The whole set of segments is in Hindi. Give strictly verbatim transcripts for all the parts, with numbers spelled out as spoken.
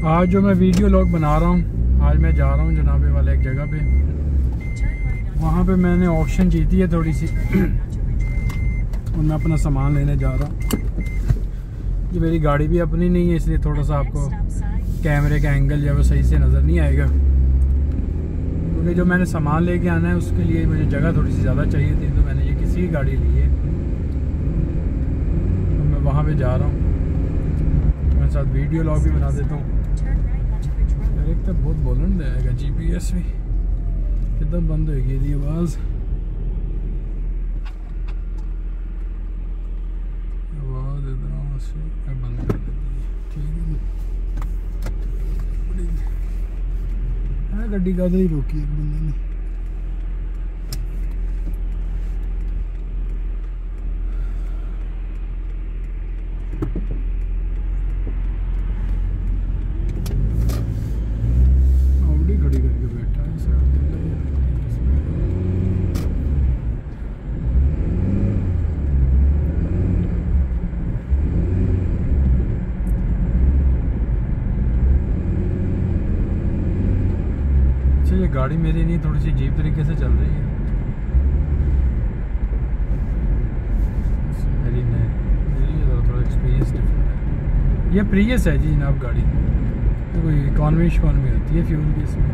आज जो मैं वीडियो लॉग बना रहा हूँ, आज मैं जा रहा हूँ जनाबे वाले एक जगह पे। वहाँ पे मैंने ऑक्शन जीती है थोड़ी सी और मैं अपना सामान लेने जा रहा हूँ। ये मेरी गाड़ी भी अपनी नहीं है, इसलिए थोड़ा सा आपको कैमरे का एंगल जो है वो सही से नज़र नहीं आएगा, क्योंकि जो मैंने सामान लेके आना है उसके लिए मुझे जगह थोड़ी सी ज़्यादा चाहिए थी, तो मैंने ये किसी की गाड़ी ली है। तो मैं वहाँ पे जा रहा हूँ, मेरे साथ वीडियो लॉग भी बना देता हूँ। एक तो बहुत बोलन जाएगा जी पी एस भी कितना बंद हो गई थी आवाज़ आवाज़ इधर से बंद कर देती है। ठीक है, गड्डी का ही रोकी एक बंदे ने। ये गाड़ी मेरी नहीं, थोड़ी सी अजीब तरीके से चल रही है। मेरी नहीं, मेरी थोड़ा एक्सपीरियंस डिफरेंट है। ये प्रियस है जी जनाब गाड़ी, तो कोई इकॉनमी शिकॉनमी होती है फ्यूल की इसमें।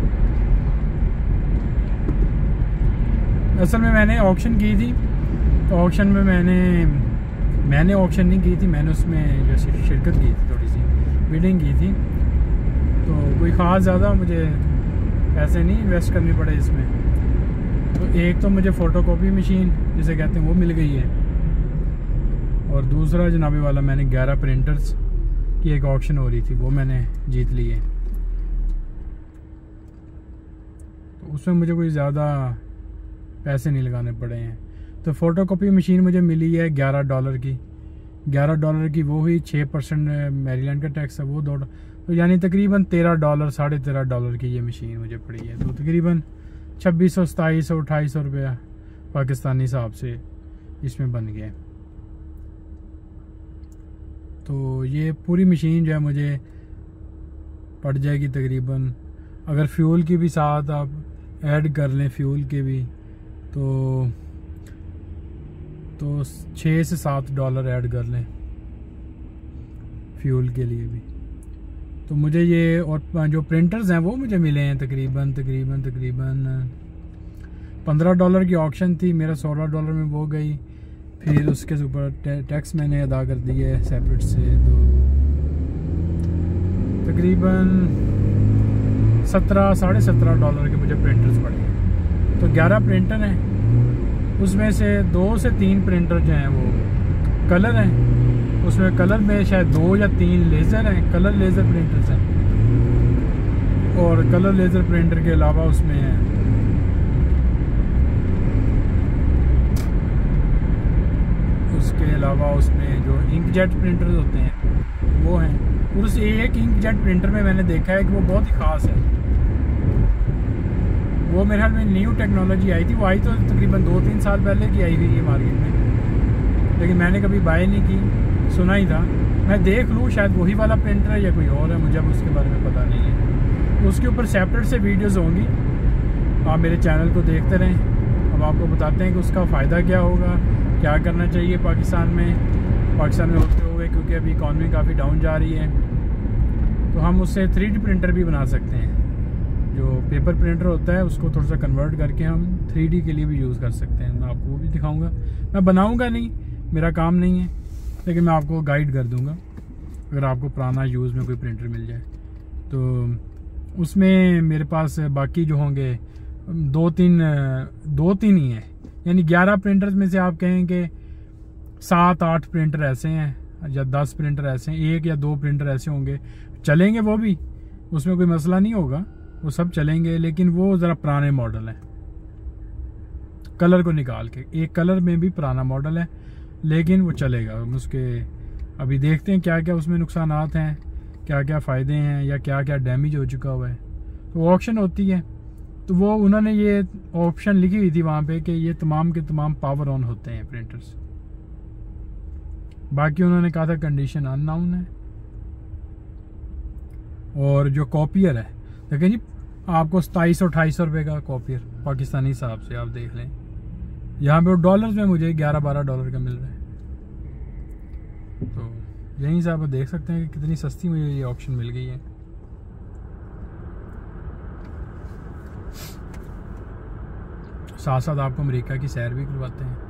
असल में मैंने ऑक्शन की थी, तो ऑक्शन में मैंने मैंने ऑक्शन नहीं की थी, मैंने उसमें जो शिरकत की थी, थोड़ी सी बिडिंग की थी। तो कोई ख़ास ज़्यादा मुझे पैसे नहीं इन्वेस्ट करने पड़े इसमें। तो एक तो मुझे फ़ोटोकॉपी मशीन जिसे कहते हैं वो मिल गई है, और दूसरा जनाबे वाला मैंने ग्यारह प्रिंटर्स की एक ऑक्शन हो रही थी, वो मैंने जीत ली है। तो उसमें मुझे कोई ज़्यादा पैसे नहीं लगाने पड़े हैं। तो फ़ोटोकॉपी मशीन मुझे मिली है ग्यारह डॉलर की ग्यारह डॉलर की वो हुई छः परसेंट मैरीलैंड का टैक्स है वो दो, तो यानी तकरीबन तेरह डॉलर साढ़े तेरह डॉलर की ये मशीन मुझे पड़ी है। तो तकरीबन छब्बीस सौ सताईस सौ अट्ठाईस सौ रुपया पाकिस्तानी हिसाब से इसमें बन गया। तो ये पूरी मशीन जो है मुझे पड़ जाएगी तकरीबन, अगर फ्यूल की भी साथ आप ऐड कर लें फ्यूल के भी, तो तो छः से सात डॉलर ऐड कर लें फ्यूल के लिए भी। तो मुझे ये और जो प्रिंटर्स हैं वो मुझे मिले हैं तकरीबन तकरीबन तकरीबन पंद्रह डॉलर की ऑक्शन थी, मेरा सोलह डॉलर में वो गई। फिर उसके ऊपर टैक्स मैंने अदा कर दिया है सेपरेट से, तो तकरीबन सत्रह साढ़े सत्रह डॉलर के मुझे प्रिंटर्स पड़े हैं। तो ग्यारह प्रिंटर हैं, उसमें से दो से तीन प्रिंटर जो हैं वो कलर हैं, उसमें कलर में शायद दो या तीन लेज़र हैं, कलर लेज़र प्रिंटर्स हैं। और कलर लेज़र प्रिंटर के अलावा उसमें है उसके अलावा उसमें जो इंकजेट प्रिंटर्स होते हैं वो हैं। और उस एक इंकजेट प्रिंटर में मैंने देखा है कि वो बहुत ही ख़ास है। वो मेरे ख्याल में न्यू टेक्नोलॉजी आई थी, वो आई तो तकरीबन दो तीन साल पहले की आई हुई है मार्केट में, लेकिन मैंने कभी बाय नहीं की, सुना ही था। मैं देख लूँ शायद वही वाला प्रिंटर है या कोई और है, मुझे अब उसके बारे में पता नहीं है। उसके ऊपर सेपरेट से वीडियोस होंगी, आप मेरे चैनल को देखते रहें। अब आपको बताते हैं कि उसका फ़ायदा क्या होगा, क्या करना चाहिए पाकिस्तान में पाकिस्तान में होते हुए, क्योंकि अभी इकॉनमी काफ़ी डाउन जा रही है। तो हम उससे थ्री डी प्रिंटर भी बना सकते हैं, जो पेपर प्रिंटर होता है उसको थोड़ा सा कन्वर्ट करके हम थ्री डी के लिए भी यूज़ कर सकते हैं। मैं आपको वो भी दिखाऊँगा, मैं बनाऊँगा नहीं, मेरा काम नहीं है, लेकिन मैं आपको गाइड कर दूंगा अगर आपको पुराना यूज़ में कोई प्रिंटर मिल जाए। तो उसमें मेरे पास बाकी जो होंगे दो तीन दो तीन ही हैं, यानी ग्यारह प्रिंटर्स में से आप कहें कि सात आठ प्रिंटर ऐसे हैं या दस प्रिंटर ऐसे हैं, एक या दो प्रिंटर ऐसे होंगे चलेंगे, वो भी उसमें कोई मसला नहीं होगा, वो सब चलेंगे। लेकिन वो ज़रा पुराने मॉडल हैं, कलर को निकाल के एक कलर में भी पुराना मॉडल है, लेकिन वो चलेगा। उसके अभी देखते हैं क्या क्या उसमें नुकसानात हैं, क्या क्या फ़ायदे हैं, या क्या क्या डैमेज हो चुका हुआ है। तो ऑप्शन होती है, तो वो उन्होंने ये ऑप्शन लिखी हुई थी वहाँ पे कि ये तमाम के तमाम पावर ऑन होते हैं प्रिंटर्स। बाकी उन्होंने कहा था कंडीशन अननाउन है। और जो कॉपियर है देखें जी, आपको सताईस सौ अट्ठाईस सौ रुपये का कॉपियर पाकिस्तानी हिसाब से आप देख लें। यहाँ पे डॉलर्स में मुझे ग्यारह बारह डॉलर का मिल रहा है। तो यहीं से आप देख सकते हैं कि कितनी सस्ती मुझे ये ऑप्शन मिल गई है। साथ साथ आपको अमेरिका की सैर भी करवाते हैं,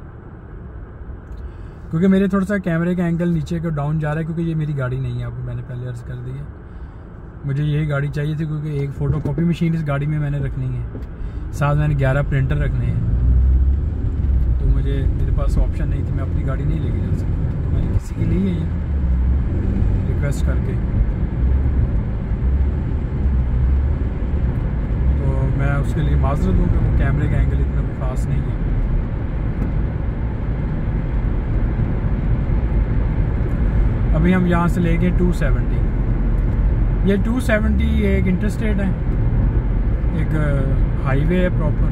क्योंकि मेरे थोड़ा सा कैमरे का एंगल नीचे को डाउन जा रहा है, क्योंकि ये मेरी गाड़ी नहीं है, आपको मैंने पहले अर्ज कर दी है। मुझे यही गाड़ी चाहिए थी क्योंकि एक फ़ोटो कॉपी मशीन इस गाड़ी में मैंने रखनी है, साथ मैंने ग्यारह प्रिंटर रखने हैं। तो मुझे मेरे पास ऑप्शन नहीं थी, मैं अपनी गाड़ी नहीं लेके जा सकता, तो मैंने किसी की ली है ये रिक्वेस्ट करके। तो मैं उसके लिए माजरत दूँ कि वो कैमरे का एंगल इतना खास नहीं है। अभी हम यहाँ से ले गए टू सेवेंटी। ये टू सेवेंटी एक इंटरस्टेट है, एक हाईवे है प्रॉपर,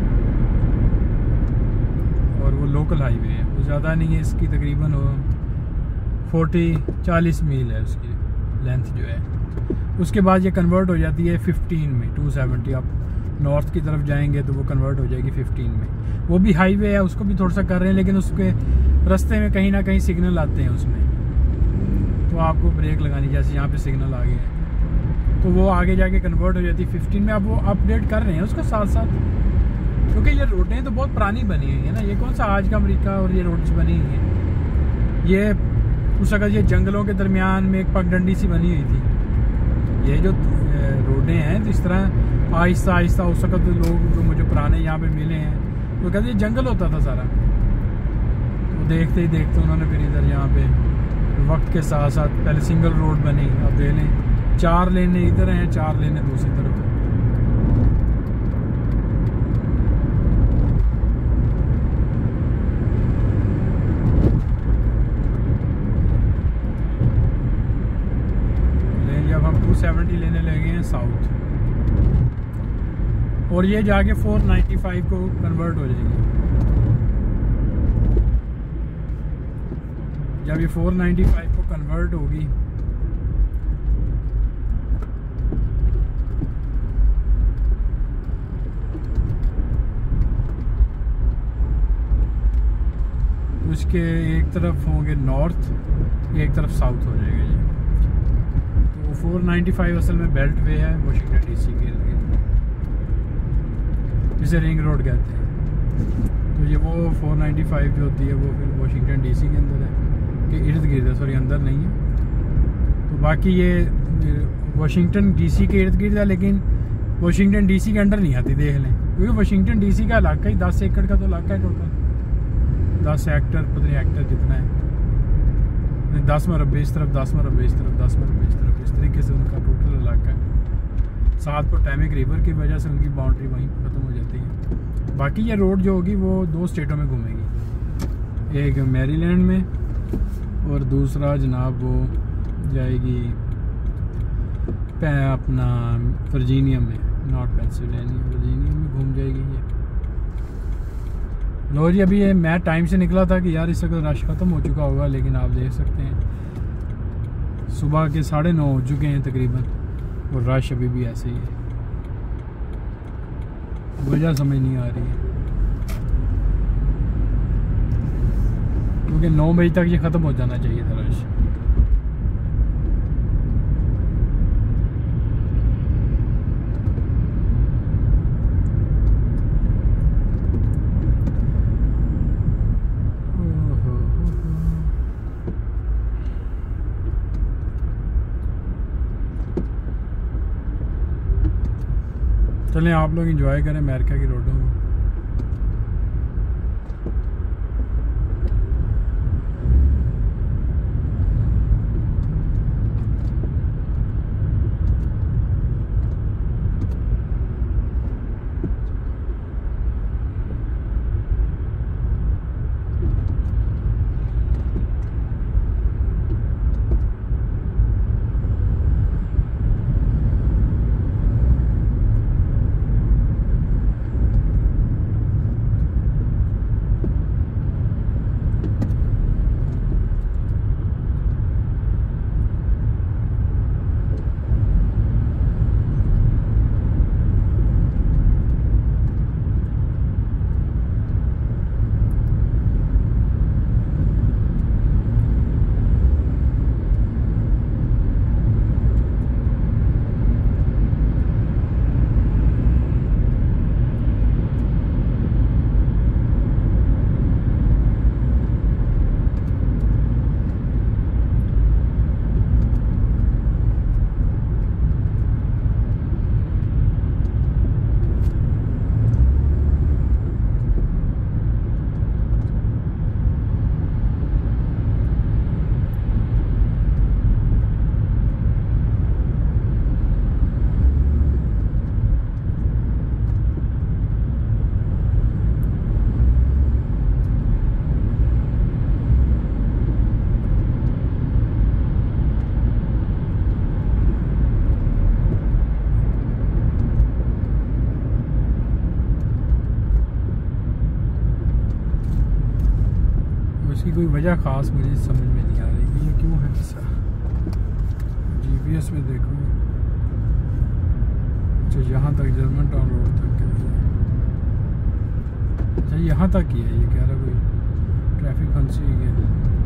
और वो लोकल हाईवे है, वो ज़्यादा नहीं है, इसकी तकरीबन फोर्टी चालीस मील है उसकी लेंथ जो है। उसके बाद ये कन्वर्ट हो जाती है फिफ्टीन में, टू सेवेंटी आप नॉर्थ की तरफ जाएंगे तो वो कन्वर्ट हो जाएगी फिफ्टीन में। वो भी हाईवे है, उसको भी थोड़ा सा कर रहे हैं, लेकिन उसके रास्ते में कहीं ना कहीं सिग्नल आते हैं उसमें, तो आपको ब्रेक लगानी, जैसे यहाँ पे सिग्नल आ गए हैं तो वो आगे जाके कन्वर्ट हो जाती है फिफ्टीन में। अब वो अपडेट कर रहे हैं उसका साथ साथ, क्योंकि ये रोडें तो बहुत पुरानी बनी हुई है ना, ये कौन सा आज का अमेरिका और ये रोड्स बनी हुई हैं। ये उस वक्त ये जंगलों के दरमियान में एक पगडंडी सी बनी हुई थी। ये जो रोडें हैं तो इस तरह आहिस्ता आहिस्ता उस वक्त लोग जो मुझे पुराने यहाँ पे मिले हैं तो कहते ये जंगल होता था सारा। तो देखते ही देखते उन्होंने फिर इधर यहाँ पे वक्त के साथ साथ पहले सिंगल रोड बनी, अब दे लें चार लेने इधर हैं, चार लेने दूसरी तरफ। जब हम टू सेवेंटी लेने लगे हैं साउथ, और ये जाके फोर नाइन्टी फाइव को कन्वर्ट हो जाएगी। जब ये फोर नाइन्टी फाइव को कन्वर्ट होगी तो इसके एक तरफ होंगे नॉर्थ, एक तरफ साउथ हो जाएगा ये। तो फोर नाइन्टी फाइव असल में बेल्ट वे है वाशिंगटन डीसी के लिए, जिसे रिंग रोड कहते हैं। तो ये वो फोर नाइन्टी फाइव जो होती है वो फिर वाशिंगटन डीसी के अंदर है, के इर्द गिर्द है, सॉरी अंदर नहीं है। तो बाकी ये वाशिंगटन डीसी के इर्द गिर्द है, लेकिन वाशिंगटन डीसी के अंडर नहीं आती, देख लें, क्योंकि वाशिंगटन डीसी का इलाका ही दस एकड़ का तो इलाका है टोटल, दस हेक्टर पता नहीं हेक्टर कितना है, दस मरबे इस तरफ, दस मरबे इस तरफ, दस मरबे इस तरफ, इस तरीके से उनका टोटल इलाका है। साथ पोटैमिक रिवर की वजह से उनकी बाउंड्री वहीं ख़त्म हो जाती है। बाकी ये रोड जो होगी वो दो स्टेटों में घूमेगी, एक मैरीलैंड में और दूसरा जनाब वो जाएगी अपना वर्जीनिया में, नॉर्थ पेंसिल्वेनिया, वर्जीनिया में घूम जाएगी ये। लो जी, अभी ये मैं टाइम से निकला था कि यार इस वक्त रश ख़त्म हो चुका होगा, लेकिन आप देख सकते हैं सुबह के साढ़े नौ हो चुके हैं तकरीबन, और रश अभी भी ऐसे ही है, वजह समझ नहीं आ रही है, क्योंकि नौ बजे तक ये ख़त्म हो जाना चाहिए था रश। चलें आप लोग एंजॉय करें अमेरिका की रोडों को। कोई वजह ख़ास मुझे समझ में नहीं आ रही कि ये क्यों है ऐसा। जीपीएस में देखो, अच्छा यहाँ तक जर्मन टाउन रोड तक है। अच्छा यहाँ तक ही है, ये कह रहा कोई ट्रैफिक फंसी हुई है।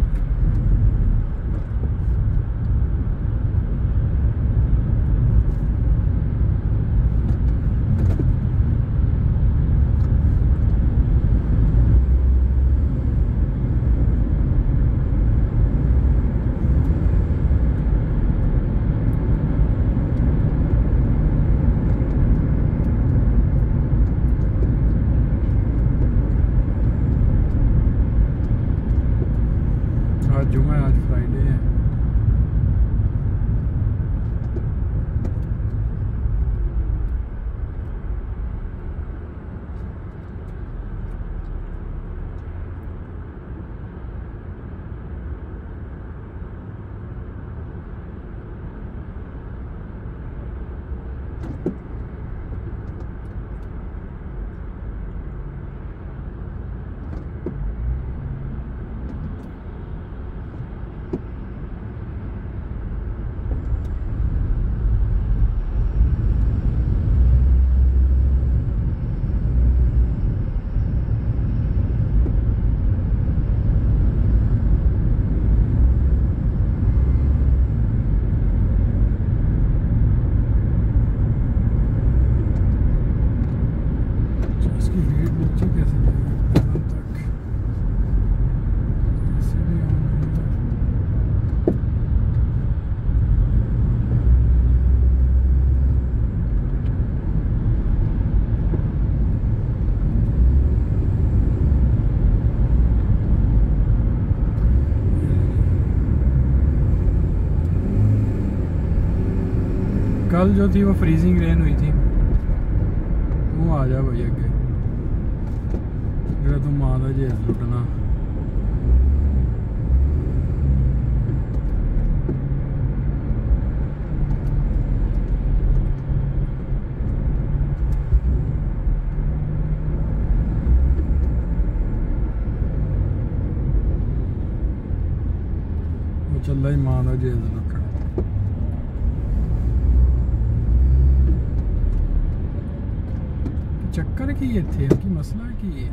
आज जुमा है, आज फ्राइडे है। कल जो थी वो फ्रीजिंग रेन हुई थी। तू आ जा भाई अगे, जो तू मां का जेल लुटना। वो चल ही मां का जेल लुटना। चक्कर की इतने कि मसला की है।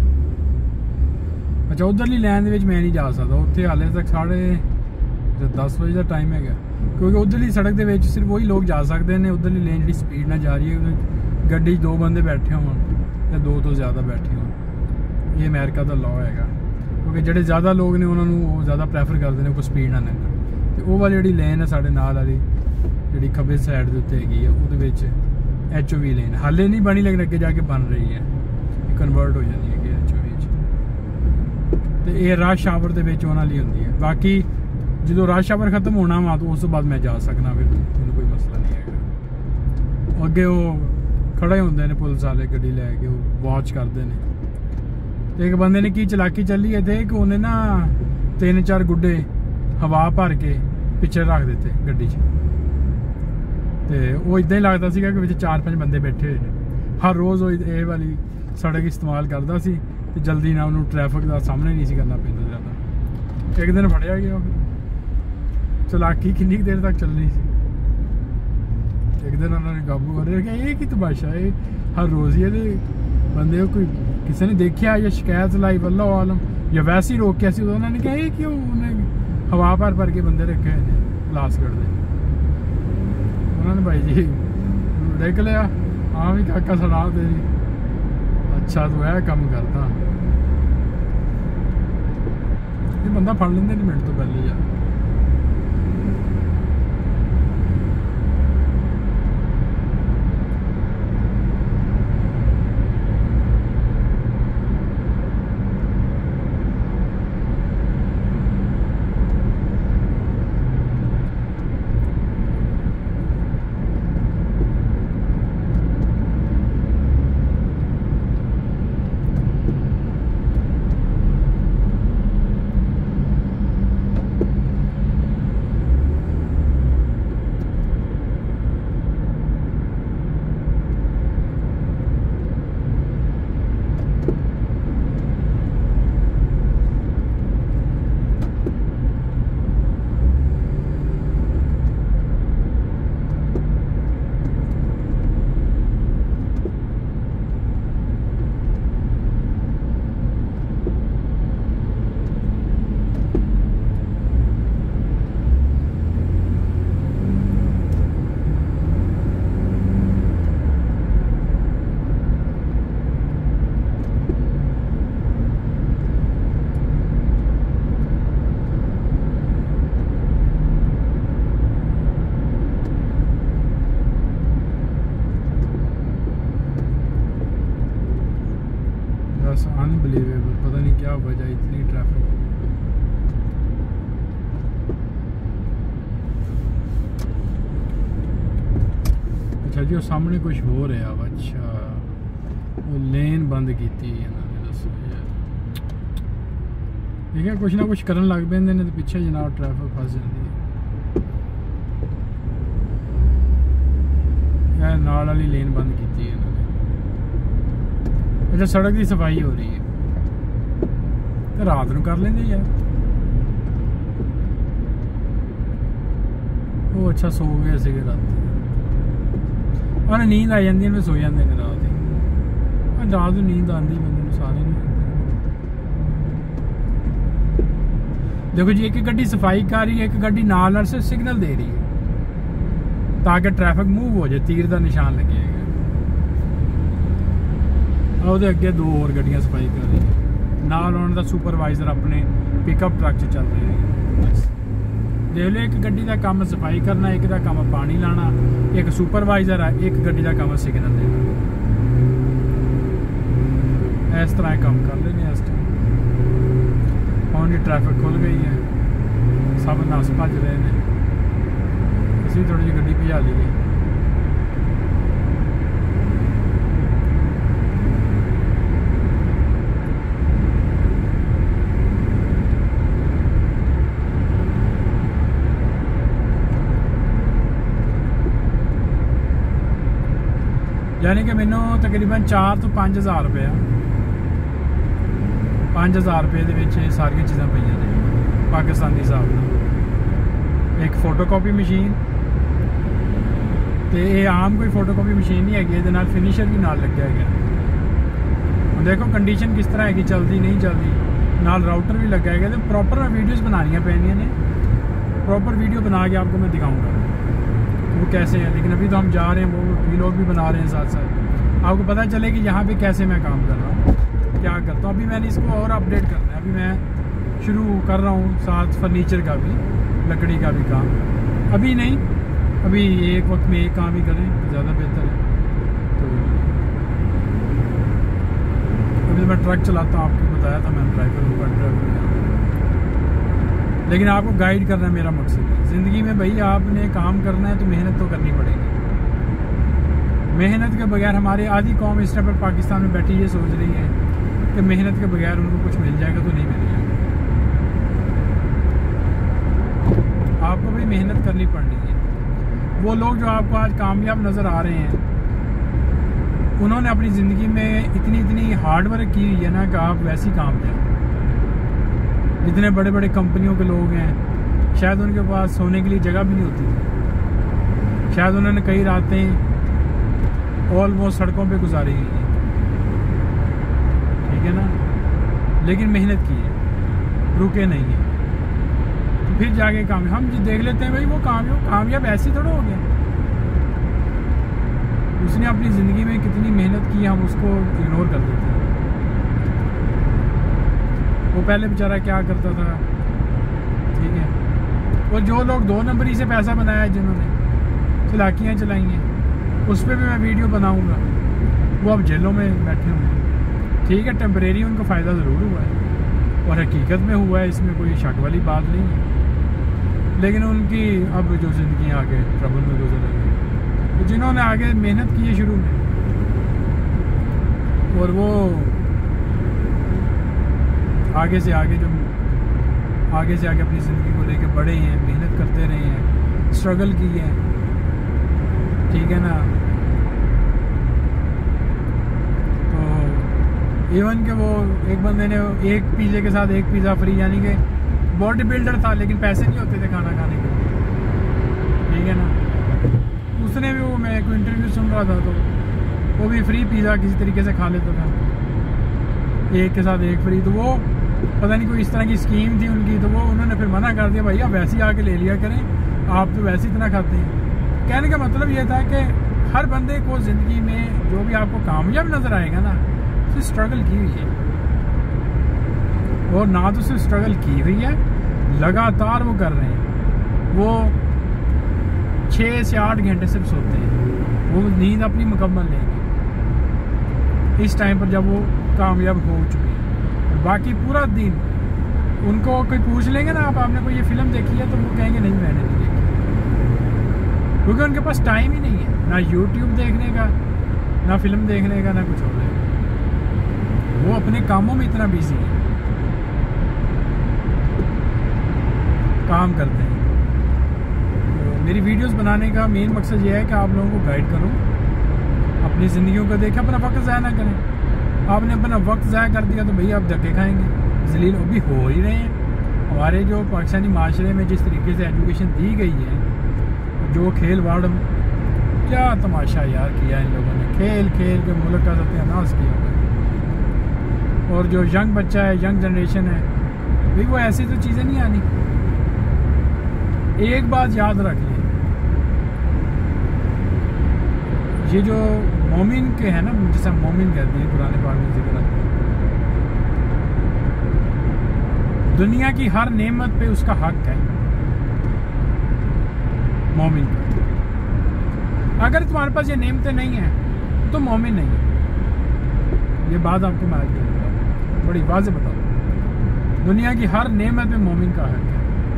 अच्छा उधरली लैन दे विच मैं नहीं जा सकता, उत्थे हाले तक साढ़े दस बजे का टाइम है, क्योंकि उधरली सड़क दे विच सिर्फ वही लोग जा सकते हैं। उधरली लेन जी स्पीड ना जा रही है, गड्डी दो बंदे बैठे हो या दो तो ज़्यादा बैठे हो, ये अमेरिका का लॉ है। क्योंकि ਜਿਹੜੇ ज़्यादा लोग ने उन्होंने ज़्यादा प्रैफर करते हैं कोई स्पीड ना लंघण। तो वो वाली जी लेन है साढ़े नाल वाली जी खब्बे साइड के उत्ते हैगी है, वो एच ओ वी लेन हाले नहीं बनी, लेकिन अगे जाके बन रही है, कन्वर्ट हो जाती है एच ओ वी। तो ये रश आवर के उन्होंने होंगी है। बाकी जो रश आवर खत्म होना वा तो उस तो बाद मैं जा सकना, फिर मैंने कोई मसला नहीं है। अगे वो खड़े होंगे ने पुलिस वाले गड्डी लैके, वो वॉच करते हैं। तो एक बंदे ने की चलाकी चली है थे कि उन्हें ना तीन चार गुड्डे हवा भर के पिछे रख देते गड्डी च। तो वो इदा ही लगता सी कि चार पांच बंदे बैठे हुए हैं। हर रोज़ वो ये वाली सड़क इस्तेमाल करता सी, तो जल्दी ना उन्होंने ट्रैफिक का सामना नहीं करना पैंदा ज़्यादा। एक दिन फड़िया गया, चलाकी किन्नी देर तक चलनी सी। एक दिन उन्होंने काबू कर रखा। ये की तमाशा है, हर रोज़ ही ये बंदे कोई किसी ने देखा या शिकायत लाई वल्ला आलम या वैसे ही रोकिया सी, तो उन्होंने कहा ये क्यों उन्हें हवा भर भर के बंदे रखे हुए लासगढ़ दे। उन्होंने भाई जी देख लिया, हाँ भी काका सुना तेरी, अच्छा तो है कम करता। ये बंदा फड़ लेंगे नहीं मिनट तो पहले यार। अनबिलीवेबल, पता नहीं क्या वजह इतनी ट्रैफिक। अच्छा जी, वो सामने कुछ हो रहा है। अच्छा, वो लेन बंद की थी इन्होंने, दसो यार। ठीक है, कुछ ना कुछ करन लग पैंदे ने तो पिछे जनाब ट्रैफिक फस जाती है। यार नाल वाली लेन बंद की थी इन्होंने। अच्छा, सड़क की सफाई हो रही है तो रात को कर लेंगे यार। वो अच्छा सो गए थे रात, और नींद आ जाती है, फिर सो जाते हैं रात ही। रात को नींद आती बंदे सारे नहीं। देखो जी, एक गड्डी सफाई कर रही है, एक गड्डी नाल नाल से सिग्नल दे रही है ताकि ट्रैफिक मूव हो जाए, तीर का निशान लगे। ਉਹਦੇ ਅੱਗੇ दो और ਗੱਡੀਆਂ सफाई कर रही है, ਨਾਲ ਉਹਨਾਂ ਦਾ सुपरवाइजर अपने पिकअप ट्रक 'ਚ ਚੱਲ ਰਿਹਾ है। बस देख लो, एक गड्डी का काम सफाई करना, एक का काम पानी लाना, एक सुपरवाइजर है, एक गड्डी का काम सिग्नल देना। इस तरह काम कर लेने इस टाइम। ਹੁਣ जी ट्रैफिक खुल गई है, सब नस भज रहे हैं। ਅਸੀਂ थोड़ी जी गड्डी भजा ली गई। यानी कि मैनू तकरीबन चार तो पाँच हज़ार रुपया पाँच हज़ार रुपये के सारिया चीज़ा पे ने पाकिस्तानी हिसाब से। एक फोटोकॉपी मशीन, तो ये आम कोई फोटोकॉपी मशीन नहीं हैगी, ये फिनिशर भी नाल लग्या है। देखो कंडीशन किस तरह है, चलती नहीं चलती, नाल राउटर भी लगा है। तो प्रॉपर मैं वीडियोज़ बनानियाँ पैनियाँ ने, प्रॉपर वीडियो बना के आपको मैं दिखाऊँगा वो कैसे है। लेकिन अभी तो हम जा रहे हैं, वो वीलॉग भी बना रहे हैं साथ साथ, आपको पता चले कि यहाँ पे कैसे मैं काम कर रहा हूँ, क्या करता हूँ। अभी मैंने इसको और अपडेट करना है। अभी मैं शुरू कर रहा हूँ साथ फर्नीचर का भी, लकड़ी का भी काम। अभी नहीं, अभी एक वक्त में एक काम ही करें ज़्यादा बेहतर है। तो अभी मैं ट्रक चलाता हूँ, आपको बताया था मैं ड्राइवर हूँ, बट ड्राइवर। लेकिन आपको गाइड करना मेरा मकसद है। ज़िंदगी में भाई आपने काम करना है तो मेहनत तो करनी पड़ेगी। मेहनत के बगैर हमारी आधी कौम इस टाइम पर पाकिस्तान में बैठी ये सोच रही है कि मेहनत के बगैर उनको कुछ मिल जाएगा, तो नहीं मिलेगा। आपको भी मेहनत करनी पड़नी है। वो लोग जो आपको आज कामयाब नज़र आ रहे हैं, उन्होंने अपनी ज़िंदगी में इतनी इतनी हार्ड वर्क की हुई है ना कि आप वैसी कामयाब। जितने बड़े बड़े कंपनियों के लोग हैं, शायद उनके पास सोने के लिए जगह भी नहीं होती, शायद उन्होंने कई रातें ऑलमोस्ट सड़कों पे गुजारी हुई हैं, ठीक है ना। लेकिन मेहनत की है, रुके नहीं है, तो फिर जाके काम हम देख लेते हैं भाई वो कामयाब कामयाब ऐसे थोड़ा हो गया। उसने अपनी ज़िंदगी में कितनी मेहनत की, हम उसको इग्नोर कर देते हैं। वो पहले बेचारा क्या करता था, ठीक है। और जो लोग दो नंबरी से पैसा बनाया है, जिन्होंने चलाकियाँ चलाई हैं, उस पर भी मैं वीडियो बनाऊंगा। वो अब जेलों में बैठे हुए हैं, ठीक है। टेम्परेरी उनको फ़ायदा ज़रूर हुआ है और हकीकत में हुआ है, इसमें कोई शक वाली बात नहीं है। लेकिन उनकी अब जो ज़िंदगी आगे ट्रबल में गुजर रही है, तो जिन्होंने आगे मेहनत की है शुरू में, और वो आगे से आगे जो आगे से आगे अपनी ज़िंदगी को लेके बढ़े हैं, मेहनत करते रहे हैं, स्ट्रगल की है, ठीक है ना। तो इवन के वो एक बंदे ने एक पिज़्ज़े के साथ एक पिज़्ज़ा फ्री, यानी कि बॉडी बिल्डर था लेकिन पैसे नहीं होते थे खाना खाने के लिए, ठीक है ना। उसने भी, वो मैं कोई इंटरव्यू सुन रहा था, तो वो भी फ्री पिज़्ज़ा किसी तरीके से खा लेता था, एक के साथ एक फ्री। तो वो पता नहीं कोई इस तरह की स्कीम थी उनकी, तो वो उन्होंने फिर मना कर दिया, भाई आप वैसे ही आके ले लिया करें, आप तो वैसे इतना खाते हैं। कहने का मतलब ये था कि हर बंदे को ज़िंदगी में जो भी आपको कामयाब नज़र आएगा ना, उसने स्ट्रगल की हुई है। और ना तो सिर्फ स्ट्रगल की हुई है, लगातार वो कर रहे हैं। वो छः से आठ घंटे सिर्फ सोते हैं, वो नींद अपनी मुकम्मल लेंगे इस टाइम पर जब वो कामयाब हो चुके हैं। बाकी पूरा दिन उनको कोई पूछ लेंगे ना आप आपने कोई ये फिल्म देखी है, तो वो कहेंगे नहीं मैंने नहीं देखी, क्योंकि उनके पास टाइम ही नहीं है ना यूट्यूब देखने का, ना फिल्म देखने का, ना कुछ और देखने का। वो अपने कामों में इतना बिजी है, काम करते हैं। तो मेरी वीडियोस बनाने का मेन मकसद ये है कि आप लोगों को गाइड करूं, अपनी ज़िंदगियों को देखें, अपना वक्त ज़ाया ना करें। आपने अपना वक्त ज़ाया कर दिया तो भैया आप धक्के खाएंगे, जलील अभी हो ही रहे हैं। हमारे जो पाकिस्तानी माशरे में जिस तरीके से एजुकेशन दी गई है, जो खेल वाड़ में क्या तमाशा यार किया इन लोगों ने, खेल खेल के मुल्क का सत्यानाश किया हुआ। और जो यंग बच्चा है, यंग जनरेशन है, भाई वो ऐसी तो चीज़ें नहीं आनी। एक बात याद रख लें, ये जो मोमिन के हैं ना, जिसे हम मोमिन कहते हैं, कुरान पाक में जिक्र आता है, दुनिया की हर नेमत पे उसका हक है मोमिन का। अगर तुम्हारे पास ये नेमतें नहीं हैं तो मोमिन नहीं है। ये बात आपको मैं आज बताऊँ, बड़ी वाज़ेह बताऊँ, दुनिया की हर नेमत पे मोमिन का हक है।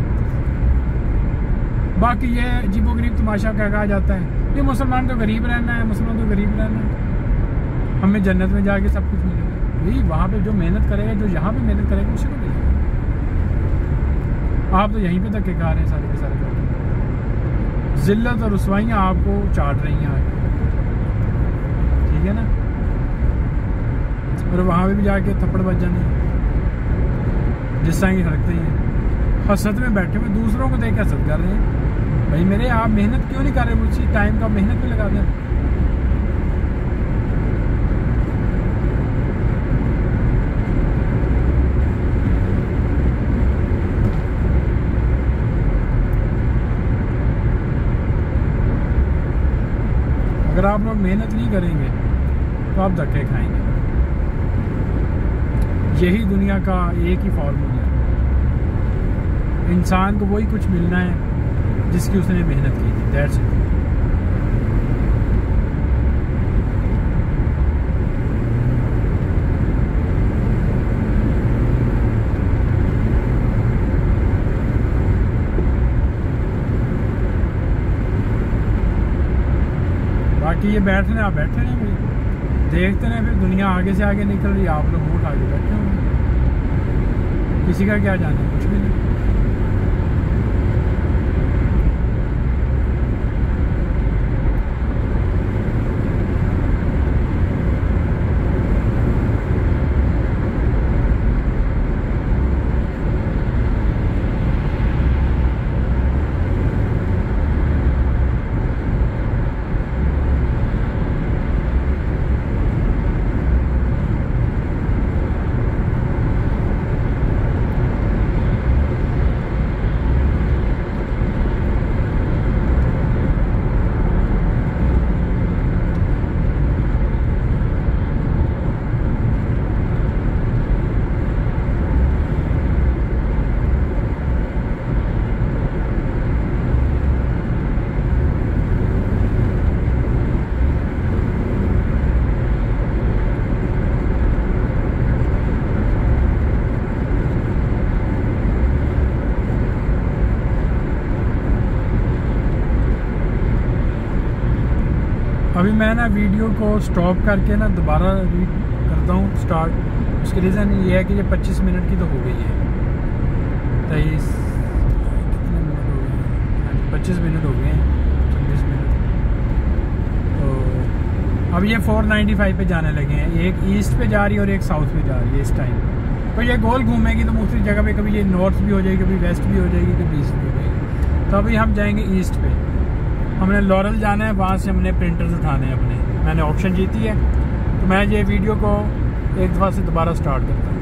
बाकी ये अजीबोगरीब तमाशा क्या कहा जाता है, ये मुसलमान तो गरीब रहना है, मुसलमान तो गरीब रहना है, हमें जन्नत में जाके सब कुछ मिलेगा। यही वहाँ पे जो मेहनत करेगा, जो यहाँ पे मेहनत करेगा, उसी को मिलेगा। आप तो यहीं पे धक्के खा रहे हैं सारे के सारे लोग, जिल्लत और रुसवाइयाँ आपको चाट रही हैं आगे, ठीक है ना। और वहाँ पे भी जाके थप्पड़ बज जाने जिस तरह की हरकतें हैं, हसद में बैठे हुए दूसरों को देख के हसद कर रहे हैं। भाई मेरे आप मेहनत क्यों नहीं कर रहे, उसी टाइम का मेहनत भी लगा दें। अगर आप लोग मेहनत नहीं करेंगे तो आप धक्के खाएंगे। यही दुनिया का एक ही फॉर्मूला है, इंसान को वही कुछ मिलना है जिसकी उसने मेहनत की थी। That's it. बाकी ये बैठने आप बैठे नहीं, भाई देखते रहे, फिर दुनिया आगे से आगे निकल रही है, आप लोग वोट आगे बैठे होंगे, किसी का क्या जाने, कुछ भी नहीं। अभी मैं ना वीडियो को स्टॉप करके ना दोबारा रीड करता हूँ स्टार्ट। उसकी रीज़न ये है कि ये पच्चीस मिनट की तो हो गई है, तेईस कितने मिनट हो गए हैं, पच्चीस मिनट हो गए हैं, छब्बीस मिनट। तो अब ये चार सौ पचानवे पे जाने लगे हैं, एक ईस्ट पे जा रही है और एक साउथ पे जा रही है इस टाइम। तो ये गोल घूमेगी तो मुख्तलिफ जगह पे, कभी ये नॉर्थ भी हो जाएगी, कभी वेस्ट भी हो जाएगी, कभी ईस्ट भी हो जाएगी। तो अभी हम जाएंगे ईस्ट पे, हमने लॉरल जाना है, वहाँ से हमने प्रिंटर्स उठाने हैं अपने। मैंने ऑप्शन जीती है, तो मैं ये वीडियो को एक दफ़ा से दोबारा स्टार्ट करता हूँ।